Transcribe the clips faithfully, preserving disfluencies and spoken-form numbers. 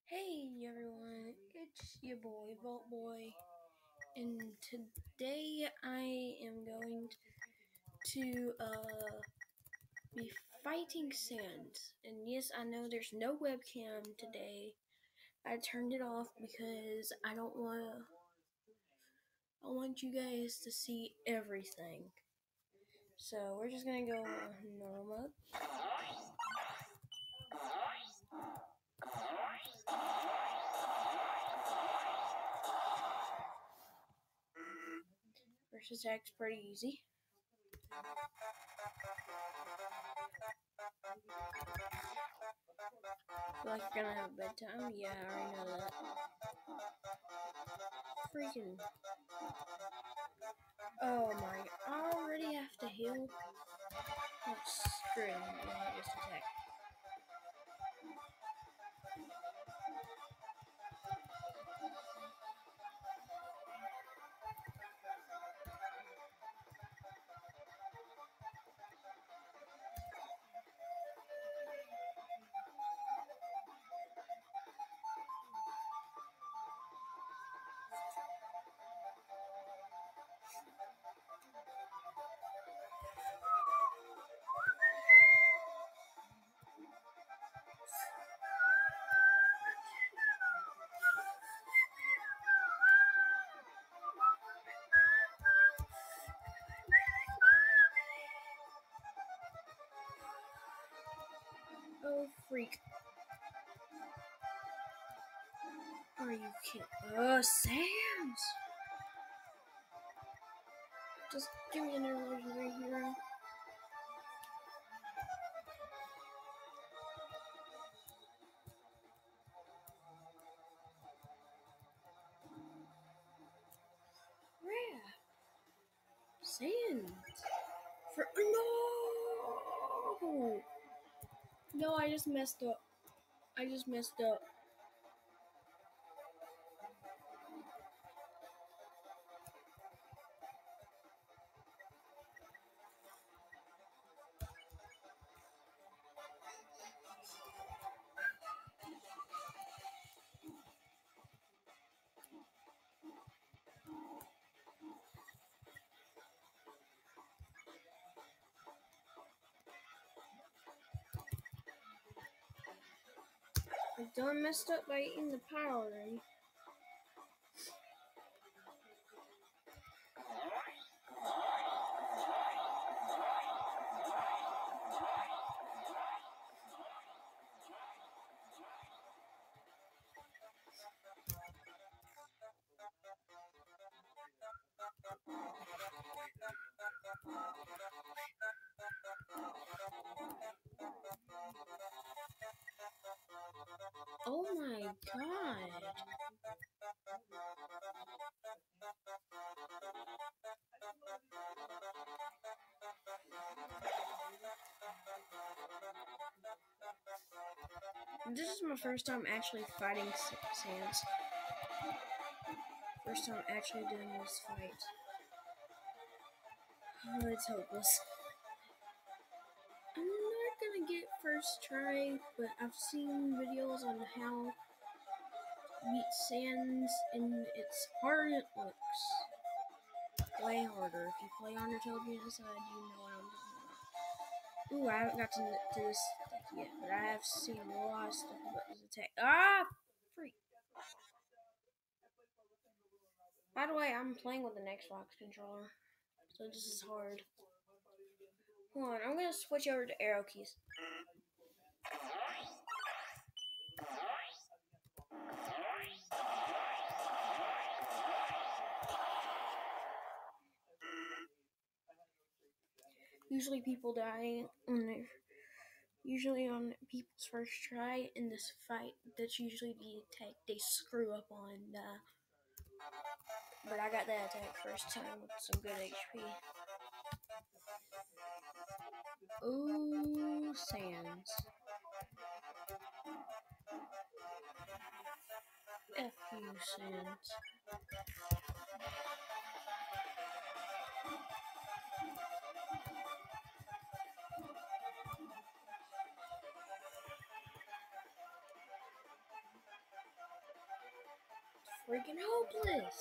Hey everyone, it's your boy Vault Boy, and today I am going to uh be fighting Sans. And yes, I know there's no webcam today. I turned it off because I don't wanna. I want you guys to see everything. So we're just gonna go normal mode. First attack's pretty easy. Feel like you're gonna have a bedtime? Yeah, I already know that. Freaking. Oh my, I already have to heal? Let's screw him. I'll just attack. Oh, freak. Are you kidding? Oh, Sans! Just give me another legendary hero. Rare. Sans. For no! No, I just messed up. I just messed up. I done messed up by eating the pie already. Oh my god. This is my first time actually fighting Sans. First time actually doing this fight. Oh, it's hopeless. I'm not gonna get first try, but I've seen videos on how to beat Sans, and it's hard it looks. Way harder. If you play Undertale Genocide, you know what I'm talking about. Ooh, I haven't got to, to this yet, but I have seen a lot of stuff about this attack. Ah! Freak. By the way, I'm playing with an Xbox controller, so this is hard. Hold on, I'm gonna switch over to arrow keys. Usually people die on their, usually on people's first try in this fight. That's usually the attack they screw up on and die. But I got that attack first time with some good H P. Ooh, Sans. F you, Sans. freaking hopeless.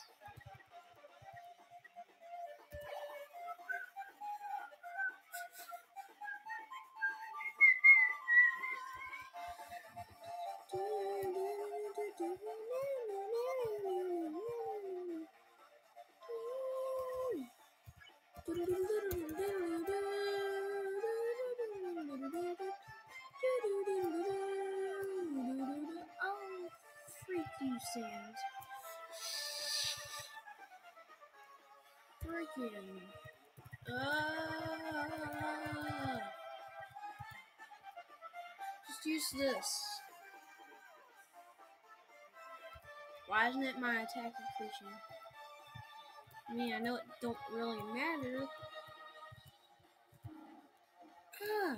Oh, freak you, Sans. Freaking. Uh, just use this. Why isn't it my attack completion? I mean, I know it don't really matter. Ah.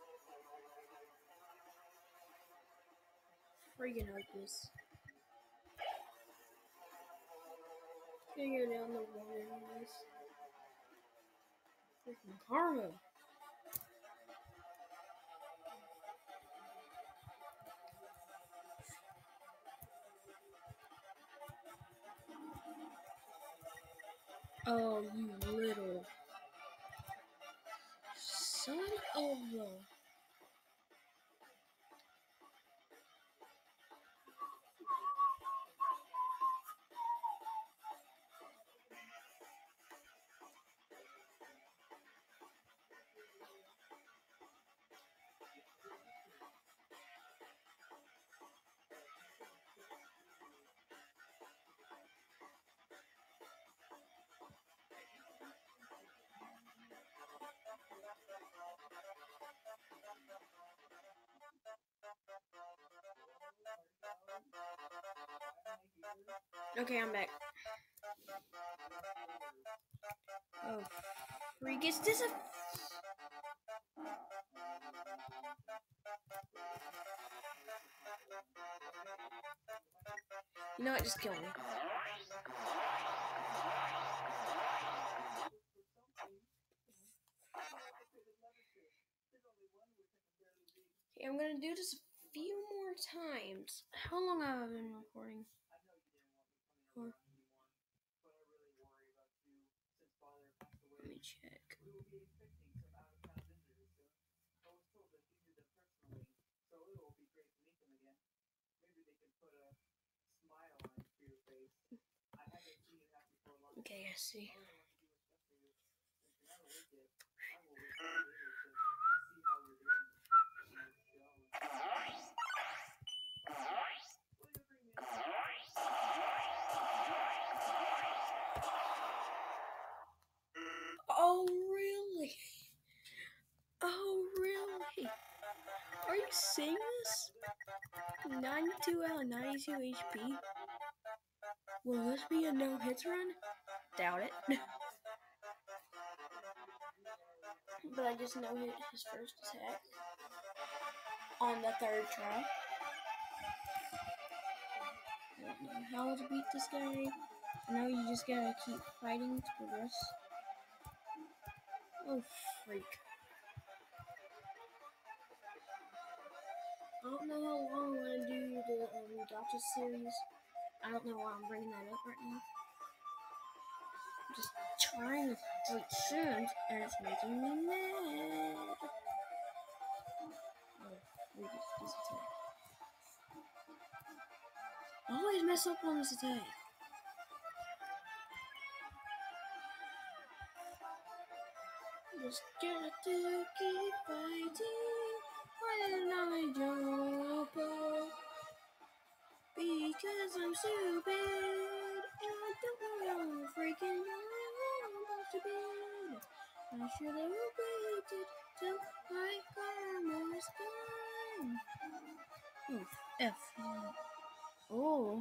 Freaking hopeless. Gonna go down the water anyways. Freaking karma. Oh, you little son of a... Okay, I'm back. Oh, freak, is this a... You know what, just kill me. Okay, I'm gonna do this a few more times. How long have I been recording? For? Let me check. Okay, I see. Oh, really? Oh, really? Are you seeing this? ninety-two out of ninety-two H P? Will this be a no-hits run? Doubt it. But I just no-hit his first attack on the third try. I don't know how to beat this guy. I know you just gotta keep fighting to progress. Oh, freak. I don't know how long I'm gonna do the um, Gotcha series. I don't know why I'm bringing that up right now. I'm just trying to fight soon, and it's making me mad. Oh, freak, this attack. I always mess up on this attack. Just got to keep fighting when I jump up. Because I'm stupid and I don't know how freaking I'm about to be. I should have waited till my karma was gone. Oh, F. Oh.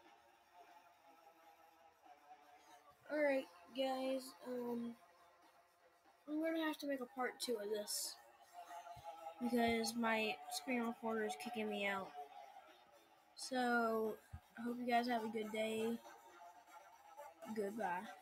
Alright, guys, um, I'm gonna have to make a part two of this because my screen recorder is kicking me out. So, I hope you guys have a good day. Goodbye.